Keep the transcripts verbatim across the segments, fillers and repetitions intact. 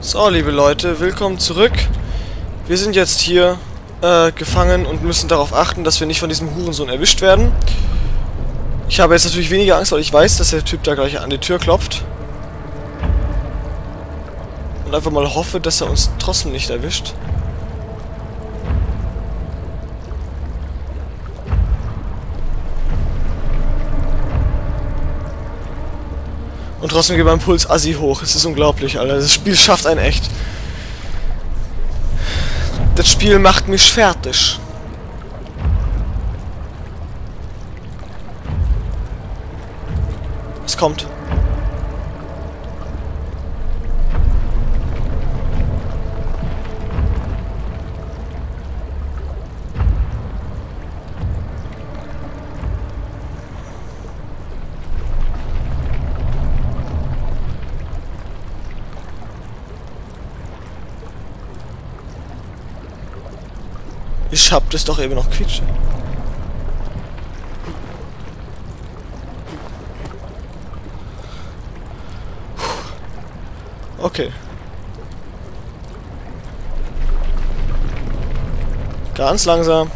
So, liebe Leute, willkommen zurück. Wir sind jetzt hier äh, gefangen und müssen darauf achten, dass wir nicht von diesem Hurensohn erwischt werden. Ich habe jetzt natürlich weniger Angst, weil ich weiß, dass der Typ da gleich an die Tür klopft. Und einfach mal hoffe, dass er uns trotzdem nicht erwischt. Und trotzdem geht mein Puls assi hoch. Es ist unglaublich, Alter. Das Spiel schafft einen echt. Das Spiel macht mich fertig. Es kommt. Ich hab das doch eben noch quietsche. Okay. Ganz langsam.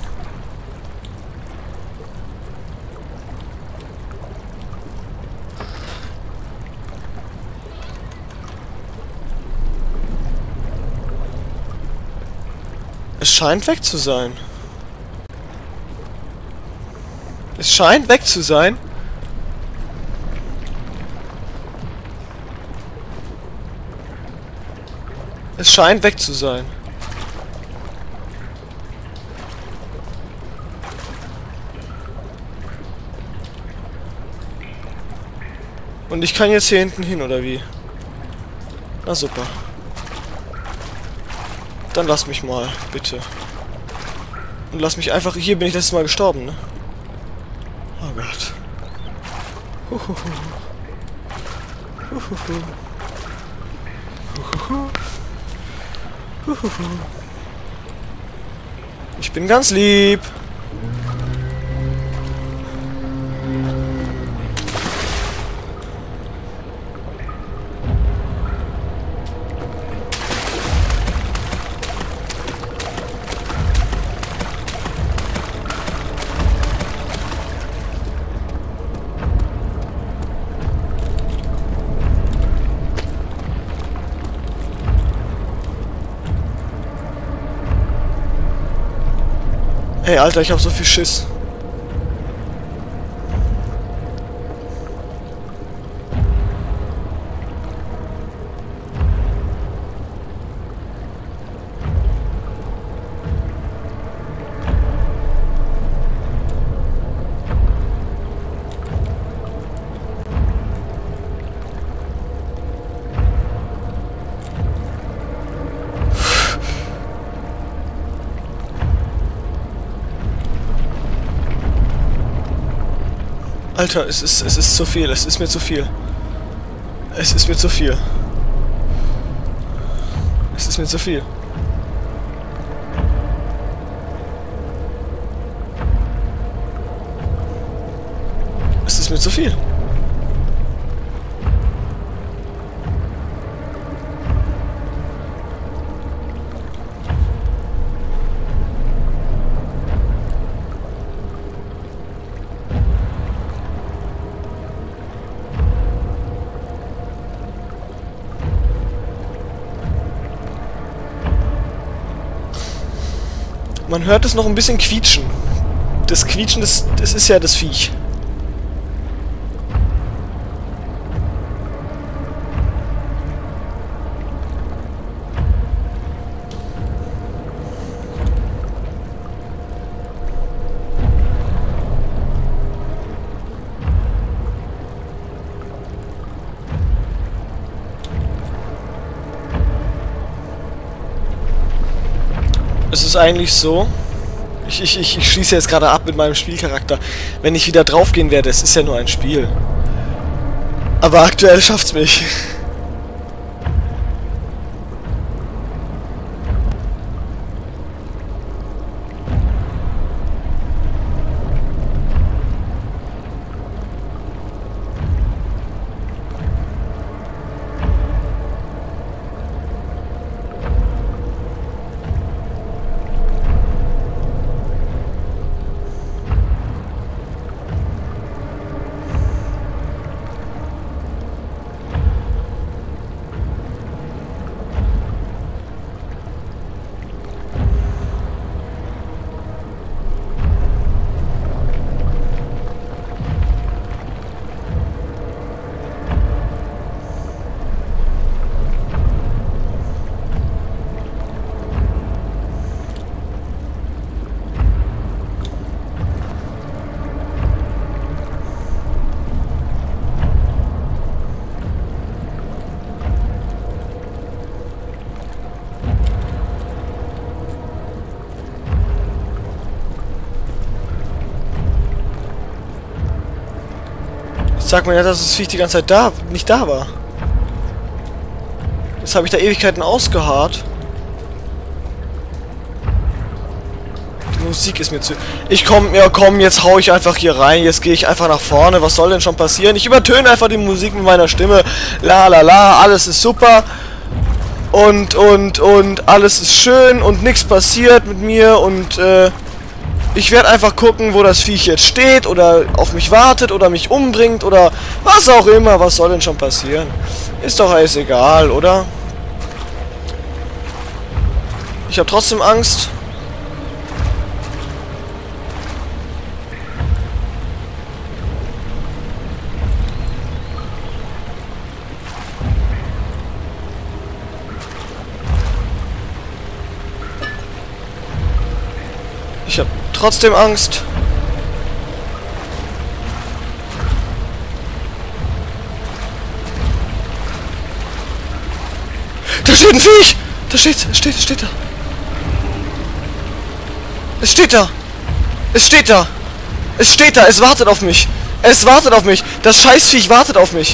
Es scheint weg zu sein. Es scheint weg zu sein. Es scheint weg zu sein. Und ich kann jetzt hier hinten hin, oder wie? Na super. Dann lass mich mal, bitte. Und lass mich einfach... Hier bin ich letztes Mal gestorben, ne? Oh Gott. Huhuhu. Huhuhu. Huhuhu. Huhuhu. Ich bin ganz lieb. Hey, Alter, ich hab so viel Schiss. Alter, es ist, es ist zu viel, es ist mir zu viel. Es ist mir zu viel. Es ist mir zu viel. Es ist mir zu viel. Man hört es noch ein bisschen quietschen. Das Quietschen, das, das ist ja das Viech. Es ist eigentlich so, ich, ich, ich, ich schließe jetzt gerade ab mit meinem Spielcharakter, wenn ich wieder draufgehen werde, es ist ja nur ein Spiel. Aber aktuell schafft's mich. Sag mir ja, dass das Viech die ganze Zeit da, nicht da war. Jetzt habe ich da Ewigkeiten ausgeharrt. Die Musik ist mir zu... Ich komm, ja komm, jetzt hau ich einfach hier rein. Jetzt gehe ich einfach nach vorne. Was soll denn schon passieren? Ich übertöne einfach die Musik mit meiner Stimme. La la la, alles ist super. Und, und, und alles ist schön und nichts passiert mit mir und, äh... ich werde einfach gucken, wo das Viech jetzt steht oder auf mich wartet oder mich umbringt oder was auch immer. Was soll denn schon passieren? Ist doch alles egal, oder? Ich habe trotzdem Angst. Ich habe trotzdem Angst. Da steht ein Viech! Da steht, es steht, es steht da. Es steht da. Es steht da. Es steht da. Es wartet auf mich. Es wartet auf mich. Das Scheißviech wartet auf mich.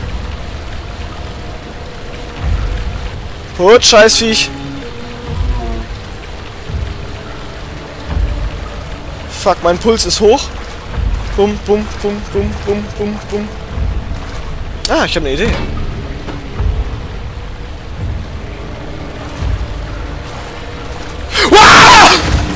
Gut, Scheißviech. Fuck, mein Puls ist hoch. Bum, bum, bum, bum, bum, bum, bum. Ah, ich habe eine Idee. Ah!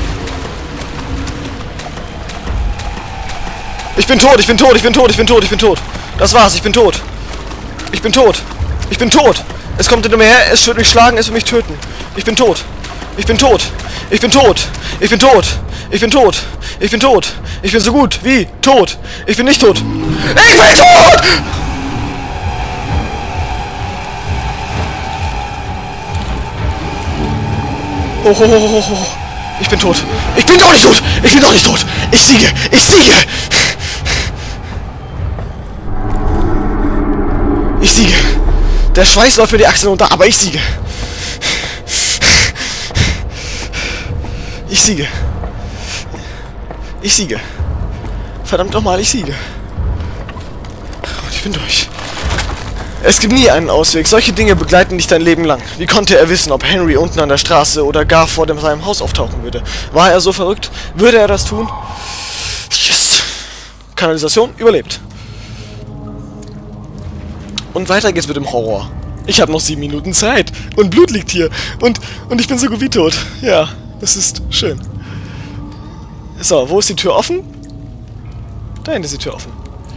Ich bin tot, ich bin tot, ich bin tot, ich bin tot, ich bin tot. Das war's, ich bin tot. Ich bin tot. Ich bin tot. Es kommt hinter mir her, es wird mich schlagen, es wird mich töten. Ich bin tot. Ich bin tot. Ich bin tot. Ich bin tot. Ich bin tot. Ich bin tot. Ich bin so gut wie tot. Ich bin nicht tot. Ich bin tot! Oh, oh, oh, oh, oh. Ich bin tot. Ich bin doch nicht tot. Ich bin doch nicht tot. Ich siege. Ich siege. Ich siege. Der Schweiß läuft mir die Achseln runter, aber ich siege. Ich siege. Ich siege. Verdammt nochmal, ich siege. Und ich bin durch. Es gibt nie einen Ausweg. Solche Dinge begleiten dich dein Leben lang. Wie konnte er wissen, ob Henry unten an der Straße oder gar vor dem seinem Haus auftauchen würde? War er so verrückt? Würde er das tun? Yes! Kanalisation überlebt. Und weiter geht's mit dem Horror. Ich habe noch sieben Minuten Zeit. Und Blut liegt hier. Und, und ich bin so gut wie tot. Ja, es ist schön. So, wo ist die Tür offen? Da hinten ist die Tür offen.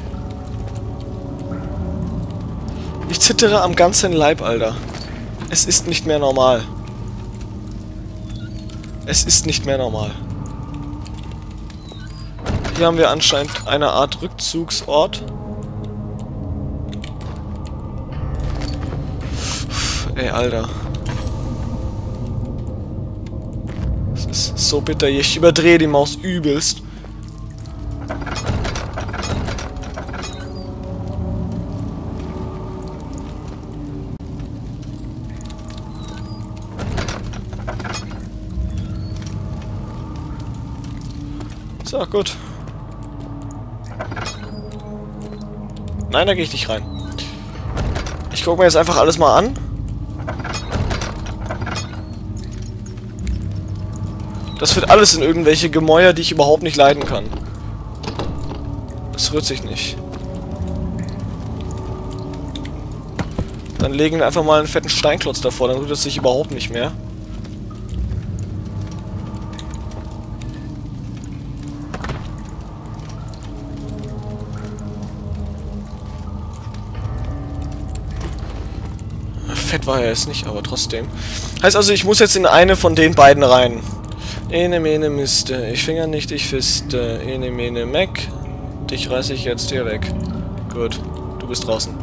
Ich zittere am ganzen Leib, Alter. Es ist nicht mehr normal. Es ist nicht mehr normal. Hier haben wir anscheinend eine Art Rückzugsort. Ey, Alter. Das ist so bitter hier. Ich überdrehe die Maus übelst. So, gut. Nein, da gehe ich nicht rein. Ich gucke mir jetzt einfach alles mal an. Das führt alles in irgendwelche Gemäuer, die ich überhaupt nicht leiden kann. Das rührt sich nicht. Dann legen wir einfach mal einen fetten Steinklotz davor, dann rührt es sich überhaupt nicht mehr. Fett war er jetzt nicht, aber trotzdem. Heißt also, ich muss jetzt in eine von den beiden rein. Ene, mene, miste. Ich finger nicht, ich fiste. Ene, mene, meck. Dich reiße ich jetzt hier weg. Gut, du bist draußen.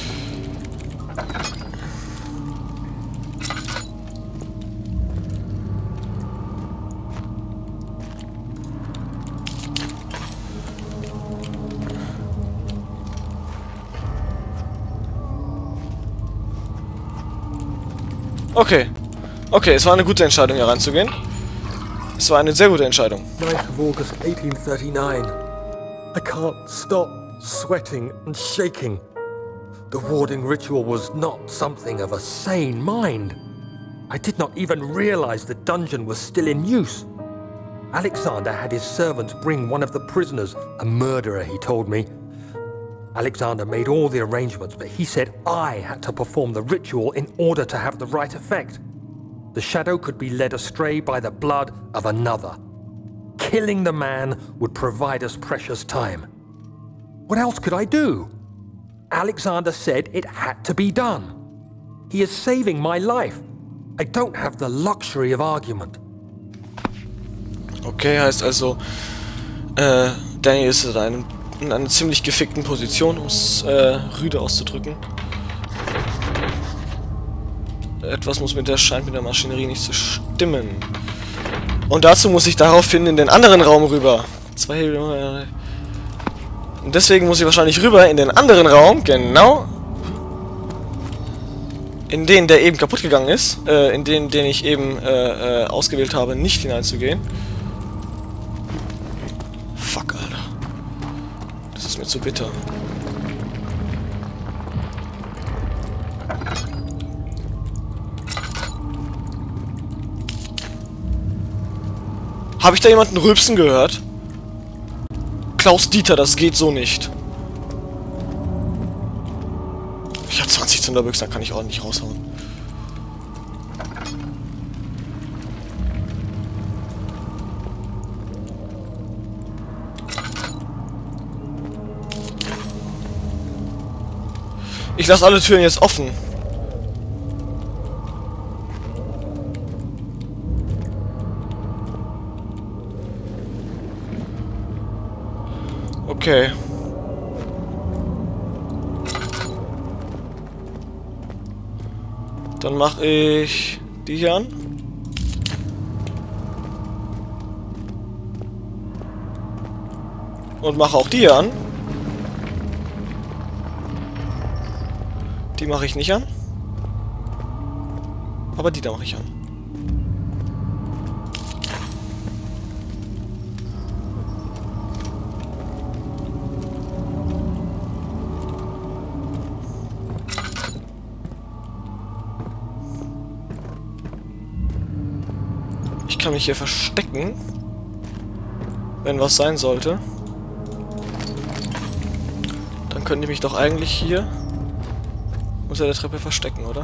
Okay. Okay, es war eine gute Entscheidung, hier reinzugehen. Es war eine sehr gute Entscheidung. ninth of August eighteen thirty-nine. I can't stop sweating and shaking. The warding ritual was not something of a sane mind. I did not even realize the dungeon was still in use. Alexander had his servants bring one of the prisoners, a murderer, he told me. Alexander made all the arrangements, but he said I had to perform the ritual in order to have the right effect. The shadow could be led astray by the blood of another. Killing the man would provide us precious time. What else could I do? Alexander said it had to be done. He is saving my life. I don't have the luxury of argument. Okay, heißt also, äh, Daniel ist in, einem, in einer ziemlich gefickten Position, um es äh, rüde auszudrücken. Etwas muss mit der scheint mit der Maschinerie nicht zu stimmen. Und dazu muss ich daraufhin in den anderen Raum rüber. Zwei Hebel. Und deswegen muss ich wahrscheinlich rüber in den anderen Raum, genau. In den, der eben kaputt gegangen ist. Äh, in den, den ich eben äh, äh, ausgewählt habe, nicht hineinzugehen. Fuck, Alter. Das ist mir zu bitter. Habe ich da jemanden rülpsen gehört? Klaus Dieter, das geht so nicht. Ich habe zwanzig Zunderbüchsen, da kann ich ordentlich raushauen. Ich lasse alle Türen jetzt offen. Okay. Dann mache ich die hier an. Und mache auch die hier an. Die mache ich nicht an. Aber die da mache ich an. Ich kann mich hier verstecken, wenn was sein sollte. Dann könnte ich mich doch eigentlich hier unter der Treppe verstecken, oder?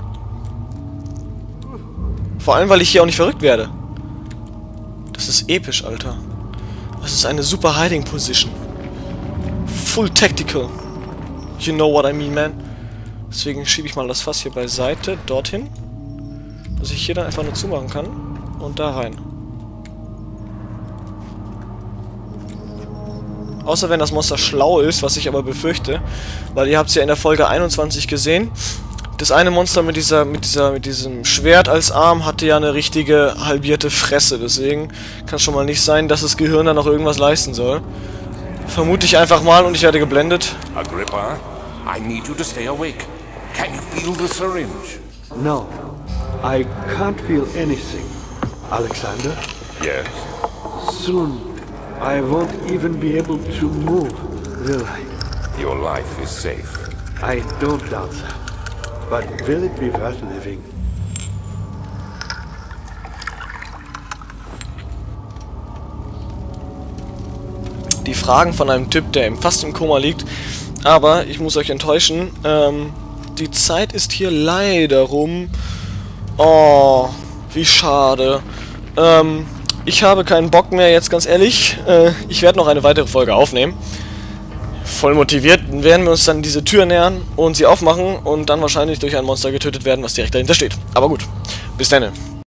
Vor allem, weil ich hier auch nicht verrückt werde. Das ist episch, Alter. Das ist eine super Hiding Position. Full Tactical. You know what I mean, man. Deswegen schiebe ich mal das Fass hier beiseite, dorthin. Dass ich hier dann einfach nur zumachen kann. Und da rein. Außer wenn das Monster schlau ist, was ich aber befürchte. Weil ihr habt es ja in der Folge einundzwanzig gesehen. Das eine Monster mit dieser, mit dieser, mit diesem Schwert als Arm hatte ja eine richtige halbierte Fresse. Deswegen kann es schon mal nicht sein, dass das Gehirn da noch irgendwas leisten soll. Vermute ich einfach mal und ich werde geblendet. Agrippa, I need you to stay awake. Can you feel the syringe? No, I can't feel anything. Alexander? Yes. Soon, I won't even be able to move, will I? Your life is safe. I don't doubt that. But will it be worth living? Die Fragen von einem Typ, der fast im Koma liegt. Aber ich muss euch enttäuschen, ähm, die Zeit ist hier leider rum. Oh, wie schade. Ähm, ich habe keinen Bock mehr, jetzt ganz ehrlich. Äh, ich werde noch eine weitere Folge aufnehmen. Voll motiviert werden wir uns dann diese Tür nähern und sie aufmachen und dann wahrscheinlich durch ein Monster getötet werden, was direkt dahinter steht. Aber gut, bis dann.